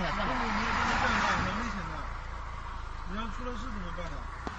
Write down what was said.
了，算了。 你不能这样干，很危险的。你要出了事怎么办呢？